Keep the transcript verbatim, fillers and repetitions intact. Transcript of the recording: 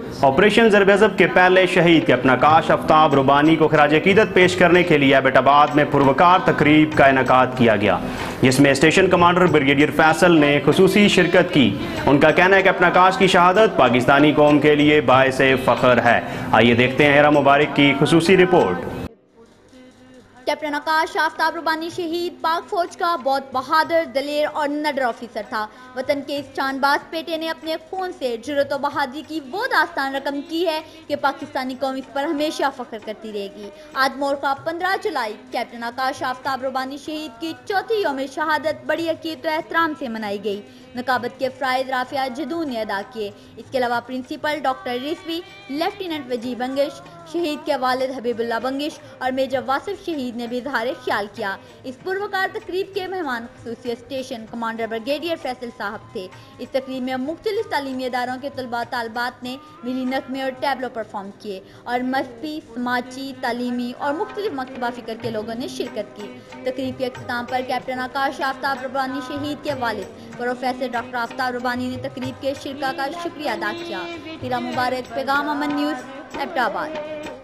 Operation Zarb Azb کے پہلے شہید کے اپنا کاش آفتاب ربانی کو خراج عقیدت پیش کرنے کے لیے ایبٹ آباد میں پروکار تقریب کا انعقاد کیا گیا، جس میں اسٹیشن کمانڈر بریگیڈیئر فیصل نے خصوصی شرکت کی۔ ان کا کہنا ہے کہ اپنا کاش کی شہادت پاکستانی قوم کے لیے باعث فخر ہے۔ آئیے دیکھتے ہیں ہیرا مبارک کی خصوصی رپورٹ۔ کیپٹن آکاش آفتاب ربانی شہید پاک فوج کا بہت بہادر، دلیر اور نڈر آفیسر تھا۔ وطن کے اس جان باز بیٹے نے اپنے خون سے جرأت و بہادری کی وہ داستان رقم کی ہے کہ پاکستانی قوم اس پر ہمیشہ فخر کرتی رہے گی۔ آج مورخہ پندرہ جولائی کیپٹن آکاش آفتاب ربانی شہید کی چوتھی یوم شہادت بڑی عقیدت و احترام سے منائی گئی۔ نقابت کے فرائض رافعہ جدون نے ادا کیے۔ اس کے علاوہ principal doctor Rizvi, lieutenant Waji Bangash, شہید کے والد حبیب اللہ بنگش اور میجر واصف شہید نے بھی اظہار خیال کیا۔ اس پروکار تقریب کے مہمان خصوصی اسٹیشن کمانڈر بریگیڈیئر فیصل صاحب تھے۔ اس تقریب میں مختلف تعلیمی اداروں کے طلباء طالبات نے ملی نغمے اور ٹیبلو پرفارم کیے اور مذہبی، سماجی، تعلیمی اور مختلف مکتبہ فکر کے لوگوں نے شرکت کی۔ تقریب کے اختتام پر کیپٹن آکاش آفتاب ربانی شہید کے والد پروفیسر ڈاکٹر آفتاب ربانی نے تقریب کے شرکاء کا شکریہ ادا کیا۔ ہیرا مبارک، پیغام امن نیوز، ایبٹ آباد۔